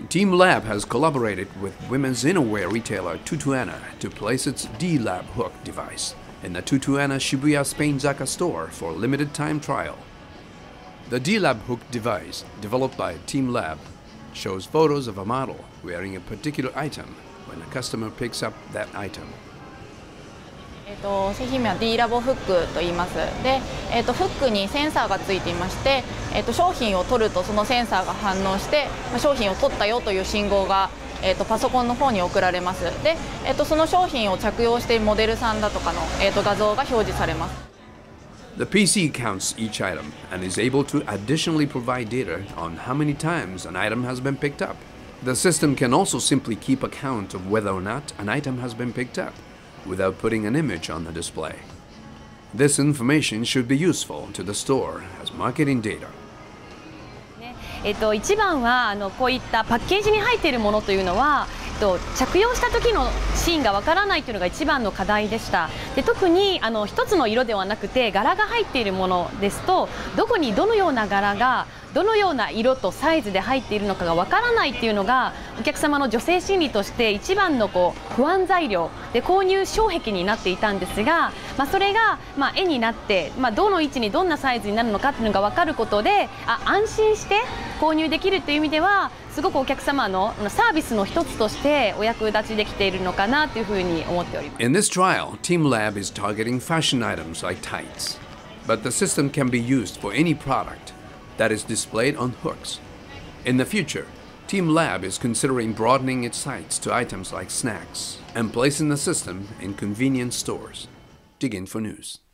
Team Lab has collaborated with women's innerwear retailer Tutuana to place its D-Lab hook device in the Tutuana Shibuya Spain Zaka store for a limited time trial. The D-Lab hook device, developed by Team Lab, shows photos of a model wearing a particular item when a customer picks up that item. 製品名は D ラボフックと言います。で、フックにセンサーがついていまして、商品を取るとそのセンサーが反応して、商品を取ったよという信号が、パソコンの方に送られます。で、その商品を着用しているモデルさんだとかの、画像が表示されます。 The PC counts each item and is able to additionally provide data on how many times an item has been picked up. The system can also simply keep a count of whether or not an item has been picked up, without putting an image on the display. This information should be useful to the store as marketing data. 一番はこういったパッケージに入っているものというのは着用した時のシーンがわからないというのが一番の課題でした。で、特に一つの色ではなくて柄が入っているものですと、どこにどのような柄がどのような色とサイズで入っているのかがわからないっていうのがお客様の女性心理として一番の不安材料で購入障壁になっていたんですが、それが絵になって、どの位置にどんなサイズになるのかっていうのが分かることで安心して購入できるという意味ではすごくお客様のサービスの一つとしてお役立ちできているのかなというふうに思っております。 In this trial, Team Lab is targeting fashion items like tights, but the system can be used for any product that is displayed on hooks. In the future, Team Lab is considering broadening its sights to items like snacks and placing the system in convenience stores. Dig in for news.